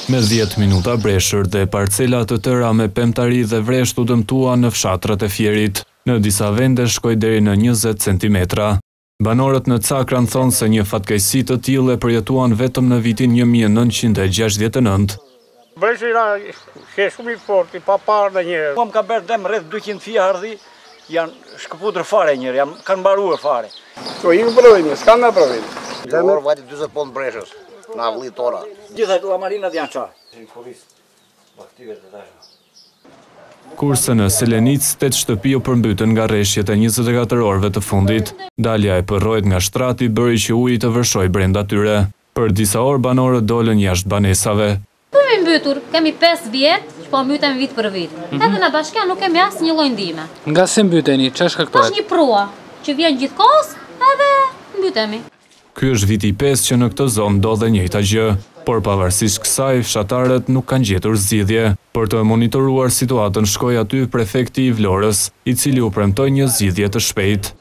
Me 10 minuta breshër dhe parcela të tëra me pemtari dhe vresht u dëmtuan në fshatrat e Fierit. Në disa vende shkoi deri në 20 centimetra. Banorët në Cakran thonë se një fatkeqësi të tillë e përjetuan vetëm në vitin 1969. Breshi është shumë i fortë, i paparë ndonjëherë. Kam ka bërë dem rreth 200 fije ardhi, janë shkëputur fare njëri, kanë mbaruar fare. Po i provojnë, s'kan na provojnë. Zemër vajti 40 pont breshës, në avllit tora. Gjitha llamarinat janë çfarë? Kurse në Selenic 8 shtëpi u përmbytën nga rreshjet e 24 orëve të fundit. Dalja e përrojt nga shtrati bëri që uji të vërshoj brenda tyre. Për disa orë banorët dolën jashtë banesave. Kemi mbytur, kemi 5 vjet, që po mbytem vit për vit. Edhe në bashkia nuk kemi asë një lloj ndihme. Nga se mbyteni, ç'është shkaktohet? Është një prua që vjen gjithkohës, edhe mbytemi. Ky është viti 5 që në këtë zonë ndodhe njëjta gjë, por pavarësisht kësaj, fshatarët nuk kanë gjetur zgjidhje. Për të monitoruar situatën shkoi aty prefekti i Vlorës, i cili u premtoi një zgjidhje të shpejtë.